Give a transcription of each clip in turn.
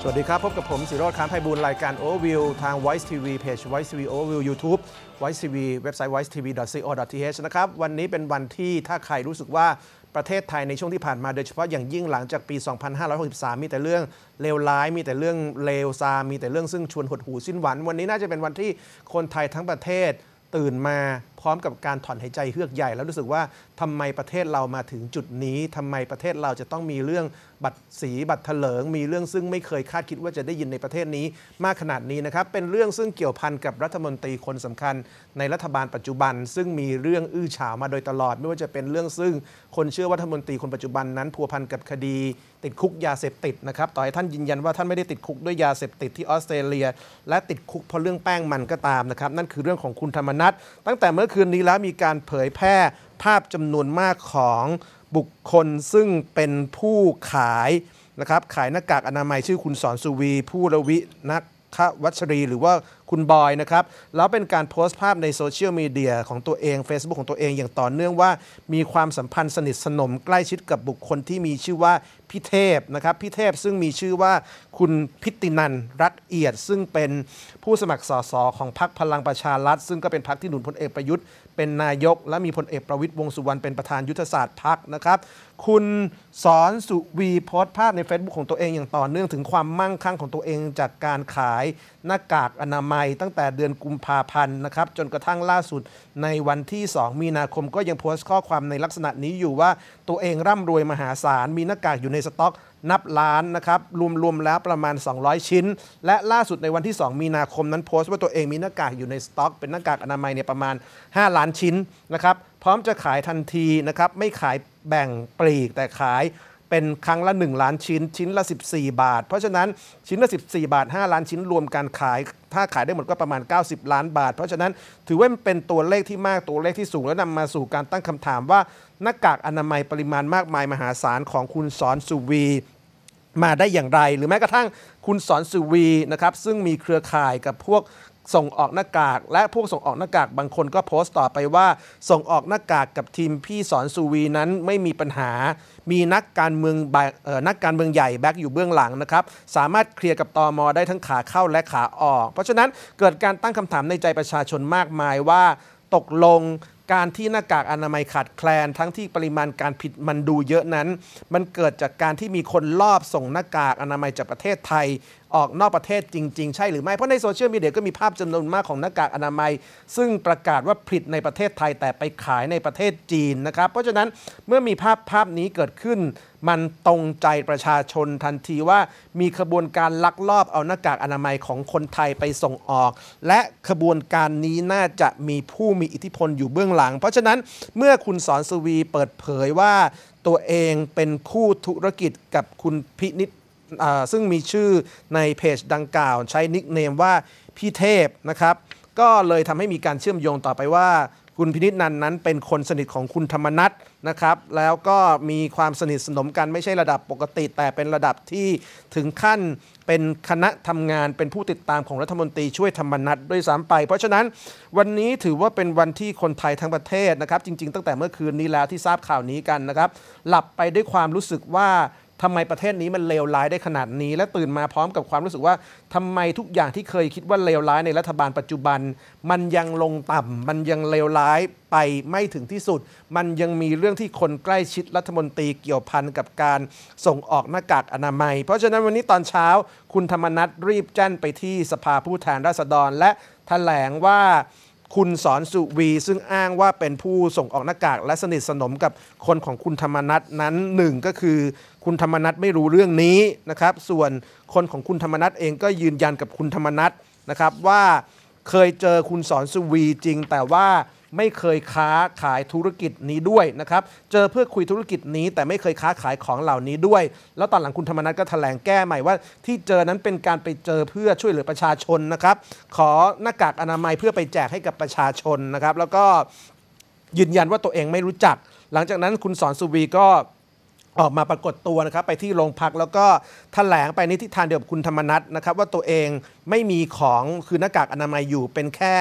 วัสดีครับพบกับผมศิโรจน์ ค้ามไพบูลย์รายการ Overview ทาง Voice TV เพจ Voice TV Overview YouTube Voice TV เว็บไซต์ voicetv.co.th นะครับวันนี้เป็นวันที่ถ้าใครรู้สึกว่าประเทศไทยในช่วงที่ผ่านมาโดยเฉพาะอย่างยิ่งหลังจากปี 2563 มีแต่เรื่องเลวร้ายมีแต่เรื่องเลวซามมีแต่เรื่องซึ่งชวนหดหู่สิ้นหวังวันนี้น่าจะเป็นวันที่คนไทยทั้งประเทศตื่นมาพร้อมกับการถอนหายใจเฮือกใหญ่แล้วรู้สึกว่าทำไมประเทศเรามาถึงจุดนี้ทำไมประเทศเราจะต้องมีเรื่องบัตรสีบัตรเถลิงมีเรื่องซึ่งไม่เคยคาดคิดว่าจะได้ยินในประเทศนี้มากขนาดนี้นะครับเป็นเรื่องซึ่งเกี่ยวพันกับรัฐมนตรีคนสำคัญในรัฐบาลปัจจุบันซึ่งมีเรื่องอื้อฉาวมาโดยตลอดไม่ว่าจะเป็นเรื่องซึ่งคนเชื่อว่ารัฐมนตรีคนปัจจุบันนั้นพัวพันกับคดีติดคุกยาเสพติดนะครับต่อให้ท่านยืนยันว่าท่านไม่ได้ติดคุกด้วยยาเสพติดที่ออสเตรเลียและติดคุกเพราะเรื่องแป้งมันก็ตามนะครับนั่นคือเรื่องของคุณธรรมนัสตั้งแต่เมื่อคืนนี้แล้วมีการเผยแพร่ภาพจำนวนมากของบุคคลซึ่งเป็นผู้ขายนะครับขายหน้ากากอนามัยชื่อคุณสอนสุวีผู้ระวินักวัชรีหรือว่าคุณบอยนะครับแล้วเป็นการโพสต์ภาพในโซเชียลมีเดียของตัวเอง Facebook ของตัวเองอย่างต่อเนื่องว่ามีความสัมพันธ์สนิทสนมใกล้ชิดกับบุคคลที่มีชื่อว่าพี่เทพนะครับพี่เทพซึ่งมีชื่อว่าคุณพิตินันท์รัตน์เอียดซึ่งเป็นผู้สมัครสสของพรรคพลังประชารัฐซึ่งก็เป็นพรรคที่หนุนพลเอกประยุทธ์เป็นนายกและมีพลเอกประวิตรวงษ์สุวรรณเป็นประธานยุทธศาสตร์พรรคนะครับคุณสอนสุวีโพสต์ภาพใน Facebook ของตัวเองอย่างต่อเนื่องถึงความมั่งคั่งของตัวเองจากการขายหน้ากากอนามัยตั้งแต่เดือนกุมภาพันธ์นะครับจนกระทั่งล่าสุดในวันที่2มีนาคมก็ยังโพสต์ข้อความในลักษณะนี้อยู่ว่าตัวเองร่ำรวยมหาศาลมีหน้ากากอยู่ในสต็อกนับล้านนะครับรวมแล้วประมาณ200ชิ้นและล่าสุดในวันที่2มีนาคมนั้นโพสต์ว่าตัวเองมีหน้ากากอยู่ในสต็อกเป็นหน้ากากอนามัยเนี่ยประมาณ5ล้านชิ้นนะครับพร้อมจะขายทันทีนะครับไม่ขายแบ่งปลีกแต่ขายเป็นครั้งละ1ล้านชิ้นชิ้นละ14 บาทเพราะฉะนั้นชิ้นละ14 บาท5ล้านชิ้นรวมการขายถ้าขายได้หมดก็ประมาณ90ล้านบาทเพราะฉะนั้นถือว่าเป็นตัวเลขที่มากตัวเลขที่สูงและนำมาสู่การตั้งคำถามว่าหน้ากากอนามัยปริมาณมากมายมหาศาลของคุณสอนสุวีมาได้อย่างไรหรือแม้กระทั่งคุณสอนสุวีนะครับซึ่งมีเครือข่ายกับพวกส่งออกหน้ากากและพวกส่งออกหน้ากากบางคนก็โพสต์ต่อไปว่าส่งออกหน้ากากกับทีมพี่สอนสุวีนั้นไม่มีปัญหามีนักการเมืองใหญ่แบ็กอยู่เบื้องหลังนะครับสามารถเคลียร์กับตม.ได้ทั้งขาเข้าและขาออกเพราะฉะนั้นเกิดการตั้งคำถามในใจประชาชนมากมายว่าตกลงการที่หน้ากากอนามัยขาดแคลนทั้งที่ปริมาณการผลิตมันดูเยอะนั้นมันเกิดจากการที่มีคนลอบส่งหน้ากากอนามัยจากประเทศไทยออกนอกประเทศจริงๆใช่หรือไม่เพราะในโซเชียลมีเดียก็มีภาพจำนวนมากของหน้ากากอนามัยซึ่งประกาศว่าผลิตในประเทศไทยแต่ไปขายในประเทศจีนนะครับเพราะฉะนั้นเมื่อมีภาพนี้เกิดขึ้นมันตรงใจประชาชนทันทีว่ามีขบวนการลักลอบเอาหน้ากากอนามัยของคนไทยไปส่งออกและขบวนการนี้น่าจะมีผู้มีอิทธิพลอยู่เบื้องหลังเพราะฉะนั้นเมื่อคุณสอนสุวีเปิดเผยว่าตัวเองเป็นคู่ธุรกิจกับคุณพินิจซึ่งมีชื่อในเพจดังกล่าวใช้นิคเนมว่าพี่เทพนะครับก็เลยทำให้มีการเชื่อมโยงต่อไปว่าคุณพินิจนันท์นั้นเป็นคนสนิทของคุณธรรมนัสนะครับแล้วก็มีความสนิทสนมกันไม่ใช่ระดับปกติแต่เป็นระดับที่ถึงขั้นเป็นคณะทำงานเป็นผู้ติดตามของรัฐมนตรีช่วยธรรมนัสด้วยซ้ำไปเพราะฉะนั้นวันนี้ถือว่าเป็นวันที่คนไทยทั้งประเทศนะครับจริงๆตั้งแต่เมื่อคืนนี้แล้วที่ทราบข่าวนี้กันนะครับหลับไปด้วยความรู้สึกว่าทำไมประเทศนี้มันเลวร้ายได้ขนาดนี้และตื่นมาพร้อมกับความรู้สึกว่าทำไมทุกอย่างที่เคยคิดว่าเลวร้ายในรัฐบาลปัจจุบันมันยังลงต่ำมันยังเลวร้ายไปไม่ถึงที่สุดมันยังมีเรื่องที่คนใกล้ชิดรัฐมนตรีเกี่ยวพันกับการส่งออกหน้ากากอนามัยเพราะฉะนั้นวันนี้ตอนเช้าคุณธรรมนัสรีบแจ้งไปที่สภาผู้แทนราษฎรและแถลงว่าคุณสอนสุวีซึ่งอ้างว่าเป็นผู้ส่งออกหน้ากากและสนิทสนมกับคนของคุณธรรมนัสนั้นหนึ่งก็คือคุณธรรมนัสไม่รู้เรื่องนี้นะครับส่วนคนของคุณธรรมนัสเองก็ยืนยันกับคุณธรรมนัสนะครับว่าเคยเจอคุณสอนสุวีจริงแต่ว่าไม่เคยค้าขายธุรกิจนี้ด้วยนะครับเจอเพื่อคุยธุรกิจนี้แต่ไม่เคยค้าขายของเหล่านี้ด้วยแล้วตอนหลังคุณธรรมนัสก็แถลงแก้ใหม่ว่าที่เจอนั้นเป็นการไปเจอเพื่อช่วยเหลือประชาชนนะครับขอหน้ากากอนามัยเพื่อไปแจกให้กับประชาชนนะครับแล้วก็ยืนยันว่าตัวเองไม่รู้จักหลังจากนั้นคุณสอนสุวีก็ออกมาปรากฏตัวนะครับไปที่โรงพักแล้วก็แถลงไปในทิศทางเดียวกับคุณธรรมนัสนะครับว่าตัวเองไม่มีของคือหน้ากากอนามัยอยู่เป็นแค่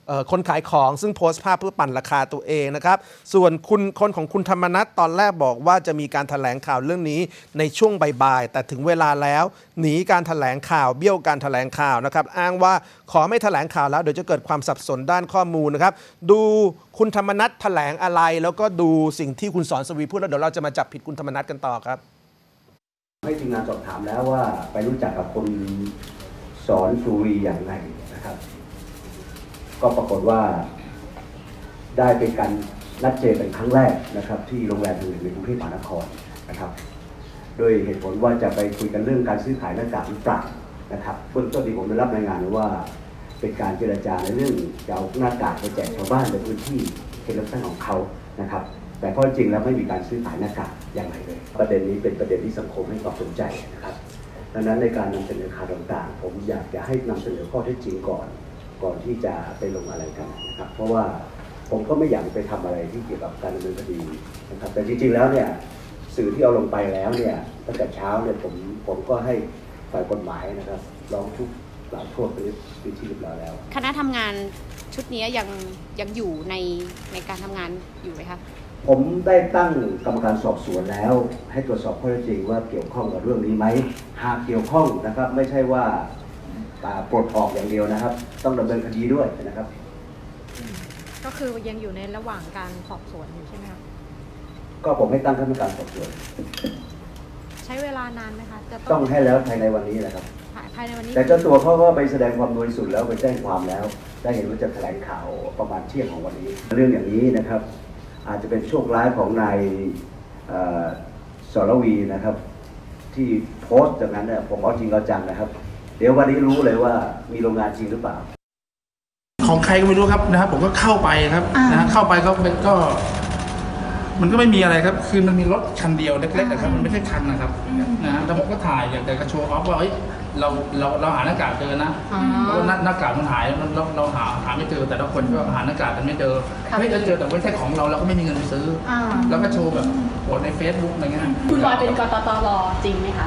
คนขายของซึ่งโพสต์ภาพเพื่อปั่นราคาตัวเองนะครับส่วนคนของคุณธรรมนัสตอนแรกบอกว่าจะมีการแถลงข่าวเรื่องนี้ในช่วงบ่ายๆแต่ถึงเวลาแล้วหนีการแถลงข่าวเบี้ยวการแถลงข่าวนะครับอ้างว่าขอไม่แถลงข่าวแล้วเดี๋ยวจะเกิดความสับสนด้านข้อมูลนะครับดูคุณธรรมนัสแถลงอะไรแล้วก็ดูสิ่งที่คุณสอนสวีพูดแล้วเดี๋ยวเราจะมาจับผิดคุณธรรมนัสกันต่อครับให้ทีมงานสอบถามแล้วว่าไปรู้จักกับคุณสอนสุวีอย่างไรนะครับก็ปรากฏว่าได้เป็นการนัดเจอเป็นครั้งแรกนะครับที่โรงแรมแห่งหนึ่งในกรุงเทพมหานครนะครับโดยเหตุผลว่าจะไปคุยกันเรื่องการซื้อขายหน้ากากหรือเปล่านะครับเบื้องต้นที่ผมได้รับรายงานว่าเป็นการเจรจาในเรื่องจะเอาหน้ากากไปแจกชาวบ้านในพื้นที่เขตเลือกตั้งของเขานะครับแต่ข้อจริงแล้วไม่มีการซื้อขายหน้ากากอย่างไรเลยประเด็นนี้เป็นประเด็นที่สังคมให้ความสนใจนะครับดังนั้นในการนำเสนอข่าวต่างๆผมอยากจะให้นำเสนอข้อเท็จจริงก่อนที่จะไปลงอะไรกันนะครับเพราะว่าผมก็ไม่อยากไปทำอะไรที่เกี่ยวกับการดำเนินคดีนะครับแต่จริงๆแล้วเนี่ยสื่อที่เอาลงไปแล้วเนี่ยตั้งแต่เช้าเนี่ยผมก็ให้ฝ่ายกฎหมายนะครับร้องทุกข์กล่าวโทษไปที่เรียบร้อยแล้วคณะทำงานชุดนี้ยังอยู่ในการทำงานอยู่ไหมคะผมได้ตั้งกรรมการสอบสวนแล้วให้ตรวจสอบข้อเท็จจริงว่าเกี่ยวข้องกับเรื่องนี้ไหมหากเกี่ยวข้องนะครับไม่ใช่ว่าปลดออกอย่างเดียวนะครับต้องดำเนินคดีด้วยนะครับก็คือยังอยู่ในระหว่างการสอบสวนอยู่ใช่ไหมคะก็ผมให้ตั้งคณะกรรมการสอบสวนใช้เวลานานไหมคะจะต้องให้แล้วภายในวันนี้นะครับภายในวันนี้แต่เจ้าตัวเขาก็ไปแสดงความบริสุทธิ์แล้วไปแจ้งความแล้วได้เห็นว่าจะแถลงข่าวประมาณเที่ยงของวันนี้เรื่องอย่างนี้นะครับอาจจะเป็นโชคร้ายของนายสรวีนะครับที่โพสต์จากนั้นเนี่ยผมเอาจริงเอาจังนะครับเดี๋ยววันนี้รู้เลยว่ามีโรงงานจริงหรือเปล่าของใครก็ไม่รู้ครับนะครับผมก็เข้าไปครับนะเข้าไปก็มันก็ไม่มีอะไรครับคือมันมีรถคันเดียวเล็กๆนะครับมันไม่ใช่คันนะครับนะแล้วผมก็ถ่ายอยากจะโชว์ออฟว่าเฮ้ยเราหาหน้ากากเจอนะเพราะว่าหน้ากากมันหายเราหาไม่เจอแต่ละคนก็หาหน้ากากกันไม่เจอไม่เจอแต่ไม่ใช่ของเราก็ไม่มีเงินไปซื้อแล้วก็โชว์แบบโพสใน Facebook อะไรเงี้ยคุณบอยเป็นกตตรจริงไหมคะ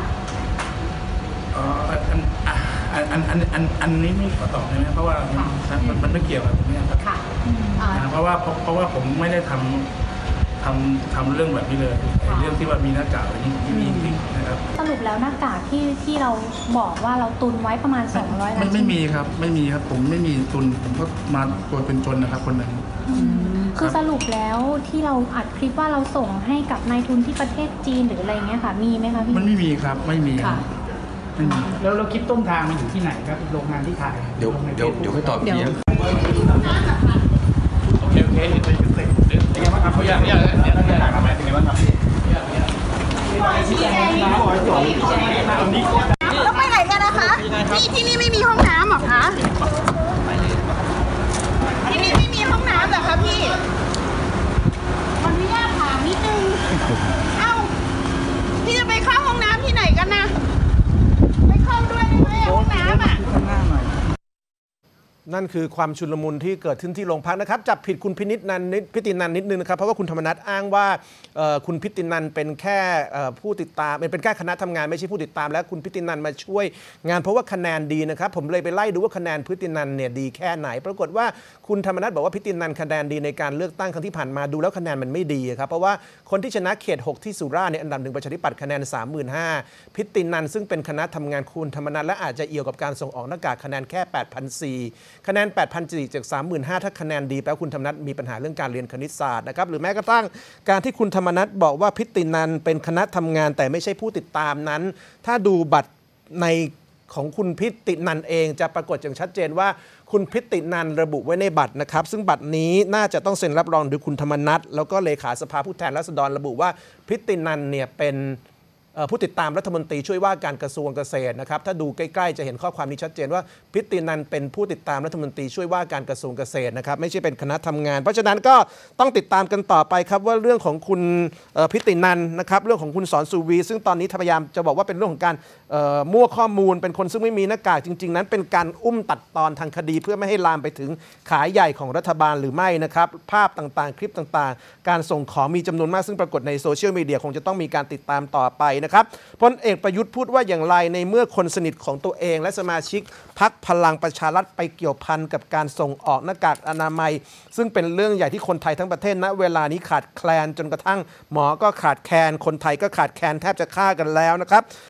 อันนี้ไม่ขอตอบได้ไหมเพราะว่ามันไม่เกี่ยวกับตรงนี้ครับเพราะว่าผมไม่ได้ทำเรื่องแบบนี้เลยเรื่องที่ว่ามีหน้ากากอะไรนี้ไม่มีจริงนะครับสรุปแล้วหน้ากากที่เราบอกว่าเราตุนไว้ประมาณ200ล้านไม่มีครับผมไม่มีตุนผมก็มาตัวเป็นจนนะครับคนหนึ่งคือสรุปแล้วที่เราอัดคลิปว่าเราส่งให้กับนายทุนที่ประเทศจีนหรืออะไรเงี้ยค่ะมีไหมคะพี่มันไม่มีครับไม่มีแล้วคลิปต้นทางมันอยู่ที่ไหนครับโรงงานที่ถ่ายเดี๋ยวให้ตอบพี่โอเคเป็นไงบ้างครับเขาอยากถ่ายมาไหมเป็นไงบ้างครับแล้วไปไหนกันนะคะที่นี่ไม่มีห้องน้ำหรอคะที่นี่ไม่มีห้องน้ำเหรอคะพี่ขออนุญาตถามนิดนึงเอ้าพี่จะไปเข้าห้องน้ำที่ไหนกันนะไปเข้าด้วยได้ไหมห้องน้ำอ่ะนั่นคือความชุลมุนที่เกิดขึ้นที่โรงพักนะครับจับผิดคุณพิตินันนิดนึงนะครับเพราะว่าคุณธรรมนัสอ้างว่าคุณพิตินันเป็นแค่ผู้ติดตามเป็นแค่คณะทำงานไม่ใช่ผู้ติดตามและคุณพิตินันมาช่วยงานเพราะว่าคะแนนดีนะครับผมเลยไปไล่ดูว่าคะแนนพิตินันเนี่ยดีแค่ไหนปรากฏว่าคุณธรรมนัสบอกว่าพิตินันคะแนนดีในการเลือกตั้งครั้งที่ผ่านมาดูแล้วคะแนนมันไม่ดีครับเพราะว่าคนที่ชนะเขต6ที่สุราษฎร์เนี่ยอันดับ1ประชาธิปัตย์คะแนน 35,000 พิตินันซึ่งเป็นคณะทำงานคุณธรรมนัสและอาจจะเอี่ยวกับการส่งออกหน้ากากคะแนนแค่ 8,400 คะแนน 8,400 จาก 35,000 ถ้าคะแนนดีแปลว่าคุณธรรมนัสมีปัญหาเรื่องการเรียนคณิตศาสตร์นะครับหรือแม้กระทั่งการที่คุณธรรมนัสบอกว่าพิตินันเป็นคณะทำงานแต่ไม่ใช่ผู้ติดตามนั้นถ้าดูบัตรในของคุณพิตินันเองจะปรากฏอย่างชัดเจนว่าคุณพิตินันระบุไว้ในบัตรนะครับซึ่งบัตรนี้น่าจะต้องเซ็นรับรองโดยคุณธรรมนัสแล้วก็เลขาสภาผู้แทนราษฎรระบุว่าพิตินันเนี่ยเป็นผู้ติดตามรัฐมนตรีช่วยว่าการกระทรวงเกษตรนะครับถ้าดูใกล้ๆจะเห็นข้อความนี้ชัดเจนว่าพิตินันเป็นผู้ติดตามรัฐมนตรีช่วยว่าการกระทรวงเกษตรนะครับไม่ใช่เป็นคณะทำงานเพราะฉะนั้นก็ต้องติดตามกันต่อไปครับว่าเรื่องของคุณพิตินันนะครับเรื่องของคุณสอนสุวีซึ่งตอนนี้พยายามจะบอกว่าเป็นเรื่องของการมั่วข้อมูลเป็นคนซึ่งไม่มีหน้ากากจริงๆนั้นเป็นการอุ้มตัดตอนทางคดีเพื่อไม่ให้ลามไปถึงขายใหญ่ของรัฐบาลหรือไม่นะครับภาพต่างๆคลิปต่างๆการส่งของมีจำนวนมากซึ่งปรากฏในโซเชียลมีเดียคงจะต้องมีการติดตามต่อไปนะครับพลเอกประยุทธ์พูดว่าอย่างไรในเมื่อคนสนิทของตัวเองและสมาชิกพรรคพลังประชารัฐไปเกี่ยวพันกับการส่งออกหน้ากากอนามัยซึ่งเป็นเรื่องใหญ่ที่คนไทยทั้งประเทศณเวลานี้ขาดแคลนจนกระทั่งหมอก็ขาดแคลนคนไทยก็ขาดแคลนแทบจะฆ่ากันแล้วนะครับ